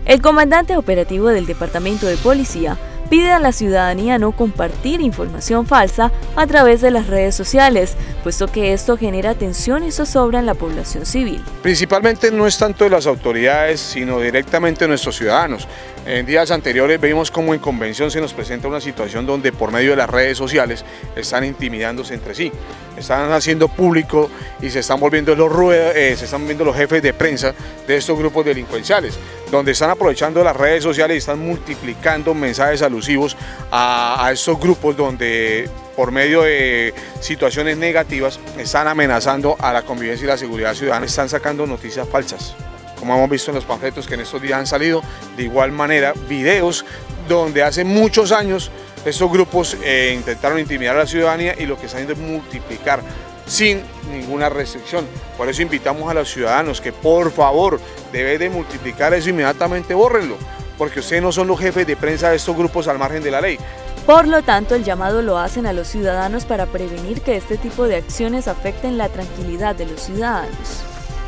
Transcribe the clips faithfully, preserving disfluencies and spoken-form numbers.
El comandante operativo del Departamento de Policía pide a la ciudadanía no compartir información falsa a través de las redes sociales, puesto que esto genera tensión y zozobra en la población civil. Principalmente no es tanto de las autoridades, sino directamente de nuestros ciudadanos. En días anteriores vimos cómo en convención se nos presenta una situación donde por medio de las redes sociales están intimidándose entre sí, están haciendo público y se están volviendo los, eh, se están volviendo los jefes de prensa de estos grupos delincuenciales, donde están aprovechando las redes sociales y están multiplicando mensajes alusivos a, a estos grupos donde por medio de situaciones negativas están amenazando a la convivencia y la seguridad ciudadana, están sacando noticias falsas, como hemos visto en los panfletos que en estos días han salido. De igual manera, videos donde hace muchos años estos grupos eh, intentaron intimidar a la ciudadanía y lo que están haciendo es multiplicar sin ninguna restricción. Por eso invitamos a los ciudadanos que por favor, deben de multiplicar eso inmediatamente, bórrenlo, porque ustedes no son los jefes de prensa de estos grupos al margen de la ley. Por lo tanto, el llamado lo hacen a los ciudadanos para prevenir que este tipo de acciones afecten la tranquilidad de los ciudadanos.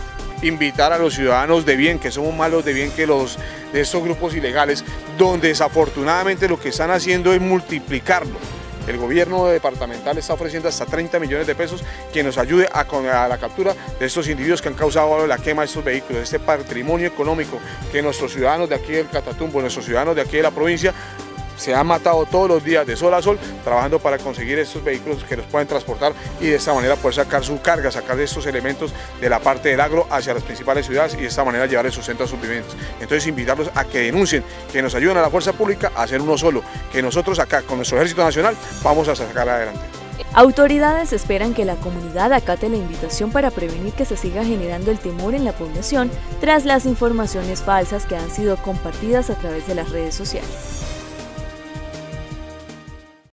Invitar a los ciudadanos de bien, que somos malos de bien que los de estos grupos ilegales, donde desafortunadamente lo que están haciendo es multiplicarlo. El gobierno departamental está ofreciendo hasta treinta millones de pesos que nos ayude a, a la captura de estos individuos que han causado la quema de estos vehículos, este patrimonio económico que nuestros ciudadanos de aquí del Catatumbo, nuestros ciudadanos de aquí de la provincia, se han matado todos los días de sol a sol trabajando para conseguir estos vehículos que los pueden transportar y de esta manera poder sacar su carga, sacar estos elementos de la parte del agro hacia las principales ciudades y de esta manera llevar el sustento a sus viviendas. Entonces invitarlos a que denuncien, que nos ayuden a la fuerza pública a hacer uno solo, que nosotros acá con nuestro Ejército Nacional vamos a sacar adelante. Autoridades esperan que la comunidad acate la invitación para prevenir que se siga generando el temor en la población tras las informaciones falsas que han sido compartidas a través de las redes sociales.